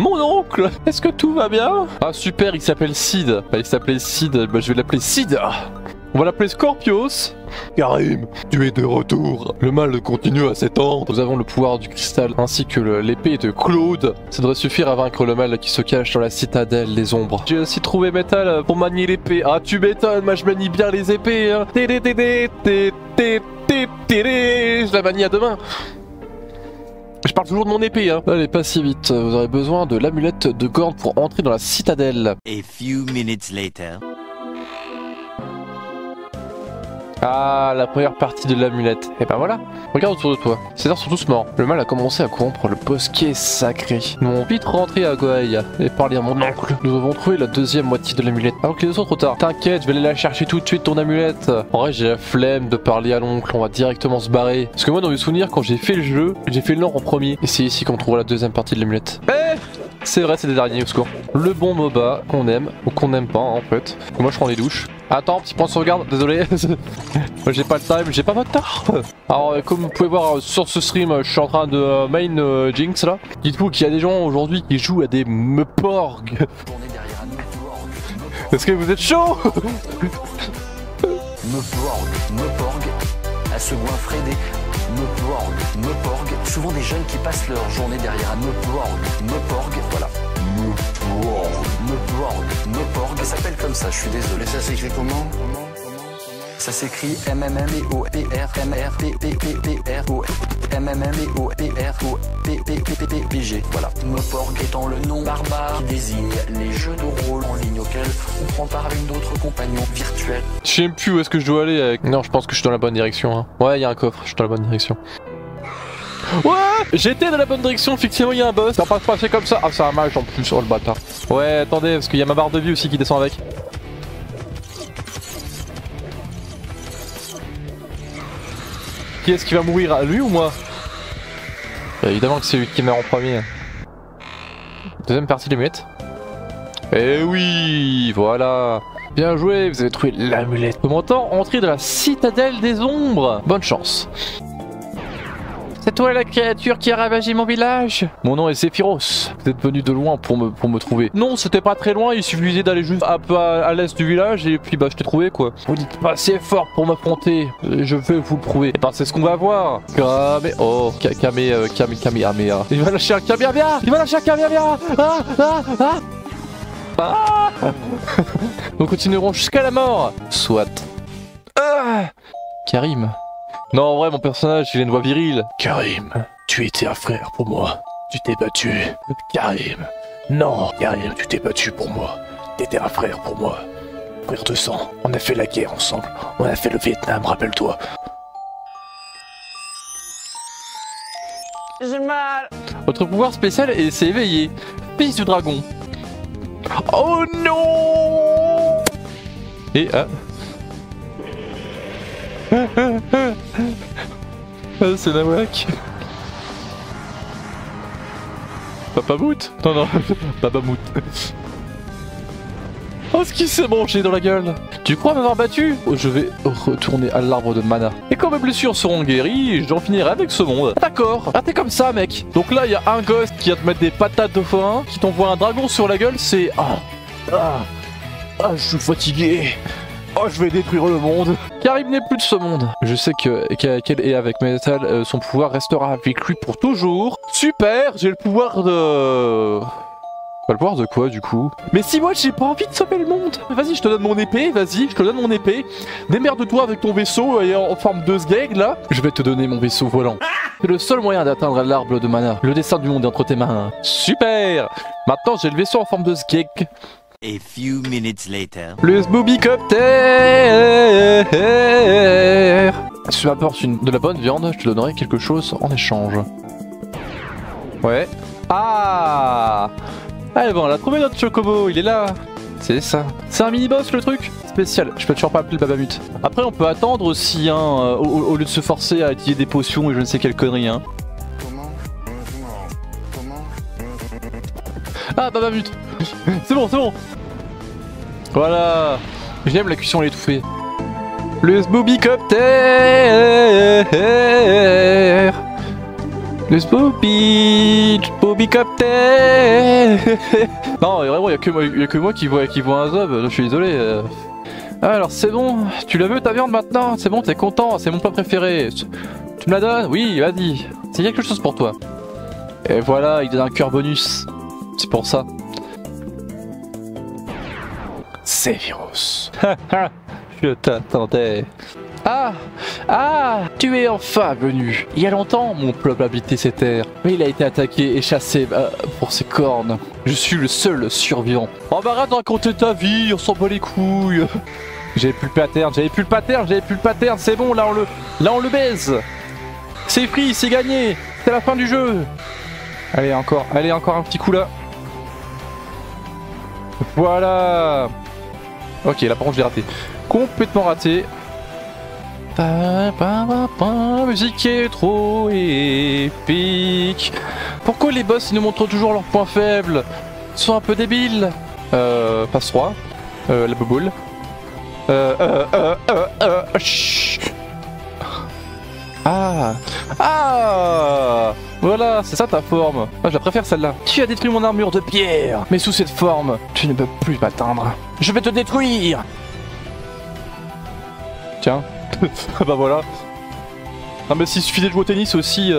Mon oncle, est-ce que tout va bien? Ah super, il s'appelle Sid. Il s'appelait Sid, bah, je vais l'appeler Sid. On va l'appeler Scorpios. Karim, tu es de retour. Le mal continue à s'étendre. Nous avons le pouvoir du cristal ainsi que l'épée de Claude. Ça devrait suffire à vaincre le mal qui se cache dans la citadelle des ombres. J'ai aussi trouvé métal pour manier l'épée. Ah tu m'étonnes, moi je manie bien les épées. Hein. Je la manie à deux mains. Je parle toujours de mon épée, hein. Allez, pas si vite. Vous aurez besoin de l'amulette de Gorn pour entrer dans la citadelle. A few minutes later. Ah, la première partie de l'amulette. Et ben voilà, regarde autour de toi. Ces arbres sont tous morts. Le mal a commencé à corrompre le bosquet sacré. Nous avons vite rentré à Goaï et parlé à mon oncle. Nous avons trouvé la deuxième moitié de l'amulette. Alors que les autres sont trop tard. T'inquiète, je vais aller la chercher tout de suite, ton amulette. En vrai, j'ai la flemme de parler à l'oncle. On va directement se barrer. Parce que moi, dans mes souvenirs, quand j'ai fait le jeu, j'ai fait le nord en premier. Et c'est ici qu'on trouvera la deuxième partie de l'amulette. C'est vrai, c'est des derniers au secours. Le bon MOBA qu'on aime ou qu'on n'aime pas en fait. Moi je prends les douches. Attends, petit point de sauvegarde, désolé. Moi j'ai pas le time, j'ai pas votre temps. Alors comme vous pouvez voir sur ce stream, je suis en train de main Jinx là. Dites-vous qu'il y a des gens aujourd'hui qui jouent à des Meporg. Est-ce que vous êtes chaud? Meporg, à se goinfrer des Meporg, souvent des jeunes qui passent leur journée derrière un Meporg, voilà. Meporg, ça s'appelle comme ça, je suis désolé. Ça s'écrit comment? Ça s'écrit MMMEOPRMMEOPROPPPPG. Voilà. Meporg étant le nom barbare qui désigne les jeux de rôle en ligne auxquels on prend part avec d'autres compagnons virtuels. Je sais même plus où est-ce que je dois aller avec... Non, je pense que je suis dans la bonne direction. Hein. Ouais, il y a un coffre, je suis dans la bonne direction. Ouais, j'étais dans la bonne direction, effectivement il y a un boss. Ça va pas se passer comme ça. Ah, c'est un mage en plus, oh le bâtard. Ouais, attendez, parce qu'il y a ma barre de vie aussi qui descend avec. Qui est-ce qui va mourir, lui ou moi? Évidemment que c'est lui qui meurt en premier. Deuxième partie de l'amulette. Eh oui, voilà. Bien joué, vous avez trouvé l'amulette. Commentant, entrer dans la citadelle des ombres. Bonne chance. C'est toi la créature qui a ravagé mon village? Mon nom est Zephyros. Vous êtes venu de loin pour me trouver. Non, c'était pas très loin, il suffisait d'aller juste un peu à l'est du village et puis bah je t'ai trouvé quoi. Vous dites pas assez fort pour m'affronter, je vais vous le prouver. Et bah c'est ce qu'on va voir. Kame... Oh, Kamehameha. Il va lâcher un Kamehameha. Il va lâcher un Kamehameha. Nous continuerons jusqu'à la mort. Soit. Karim. Non, en vrai, mon personnage, il a une voix virile. Karim, tu étais un frère pour moi. Tu t'es battu. Karim. Non, Karim, tu t'es battu pour moi. T'étais un frère pour moi. Frère de sang. On a fait la guerre ensemble. On a fait le Vietnam, rappelle-toi. J'ai mal. Votre pouvoir spécial est s'est éveillé. Fils du dragon. Oh non. Et c'est Nawak. Papa Mout. Non, non, Papa Mout. Oh, ce qui s'est mangé dans la gueule. Tu crois m'avoir battu? Je vais retourner à l'arbre de mana. Et quand mes blessures seront guéries, j'en finirai avec ce monde. D'accord. Ah, t'es comme ça, mec. Donc là, il y a un gosse qui va te mettre des patates de forain, qui t'envoie un dragon sur la gueule, c'est... je suis fatigué. Oh, je vais détruire le monde. Karim n'est plus de ce monde. Je sais qu'elle est avec Metal, son pouvoir restera avec lui pour toujours. Super, j'ai le pouvoir de... Pas le pouvoir de quoi du coup? Mais si moi j'ai pas envie de sauver le monde. Vas-y, je te donne mon épée, vas-y, je te donne mon épée. Démerde-toi avec ton vaisseau en forme de sgeg là. Je vais te donner mon vaisseau volant. C'est le seul moyen d'atteindre l'arbre de mana. Le destin du monde est entre tes mains. Super. Maintenant j'ai le vaisseau en forme de sgeg. A few minutes later. Le Sboobicopter. Si tu m'apportes de la bonne viande, je te donnerai quelque chose en échange. Ouais. Ah bon, on a trouvé notre chocobo, il est là. C'est ça. C'est un mini-boss le truc. Spécial, je peux toujours pas appeler le Babamut. Après on peut attendre aussi, hein, au lieu de se forcer à utiliser des potions et je ne sais quelle connerie, hein. Ah, Babamut. C'est bon, c'est bon. Voilà. J'aime la cuisson à l'étouffée. Le Sboobicopter. Le Bobby Captain. Non, vraiment, y a que moi qui vois un zob, je suis désolé. Alors c'est bon, tu la veux ta viande maintenant? C'est bon, t'es content, c'est mon plat préféré. Tu me la donnes? Oui, vas-y. C'est quelque chose pour toi. Et voilà, il donne un cœur bonus. C'est pour ça. Sephiroth. Je t'attendais. Ah, tu es enfin venu. Il y a longtemps, mon peuple habitait ces terres. Mais il a été attaqué et chassé pour ses cornes. Je suis le seul survivant. Oh bah arrête de raconter ta vie, on s'en bat les couilles. J'avais plus le pattern, c'est bon, là on le baise. C'est free, c'est gagné. C'est la fin du jeu. Allez, encore un petit coup là. Voilà. Ok, là par contre je l'ai raté. Complètement raté. Musique est trop épique. Pourquoi les boss ils nous montrent toujours leurs points faibles? Ils sont un peu débiles. Passe 3. La bouboule. Voilà, c'est ça ta forme. Moi je la préfère celle-là. Tu as détruit mon armure de pierre, mais sous cette forme, tu ne peux plus m'atteindre. Je vais te détruire. Tiens. Bah voilà. Ah mais s'il suffisait de jouer au tennis aussi.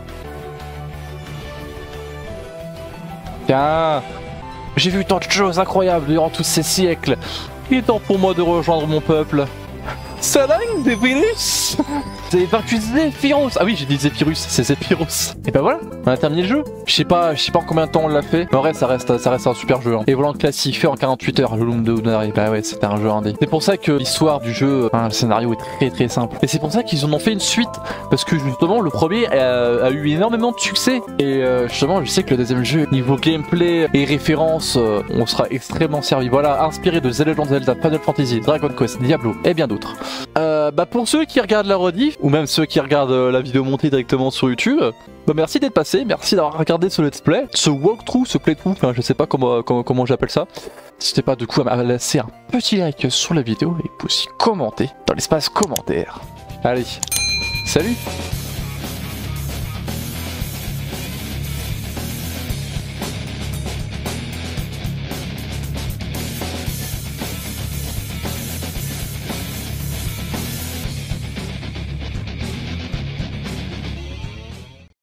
Tiens. J'ai vu tant de choses incroyables durant tous ces siècles. Il est temps pour moi de rejoindre mon peuple. Salam des virus. Vous avez vaincu Zephyros. Ah oui, j'ai dit Zephyrus, c'est Zephyros. Et bah voilà, on a terminé le jeu. Je sais pas en combien de temps on l'a fait. Mais en vrai, ça reste un super jeu. Hein. Et voilà, classique, fait en 48 heures, le Loom de Unari. Bah ouais, c'était un jeu indé. C'est pour ça que l'histoire du jeu, le scénario est très simple. Et c'est pour ça qu'ils en ont fait une suite. Parce que justement, le premier a eu énormément de succès. Et justement, je sais que le deuxième jeu, niveau gameplay et références, on sera extrêmement servi. Voilà, inspiré de The Legend of Zelda, Final Fantasy, Dragon Quest, Diablo et bien d'autres. Bah pour ceux qui regardent la rediff, ou même ceux qui regardent la vidéo montée directement sur YouTube, bah merci d'être passé, merci d'avoir regardé ce let's play, ce walkthrough, ce playthrough, enfin je sais pas comment j'appelle ça. N'hésitez pas du coup à laisser un petit like sur la vidéo et aussi commenter dans l'espace commentaire. Allez, salut!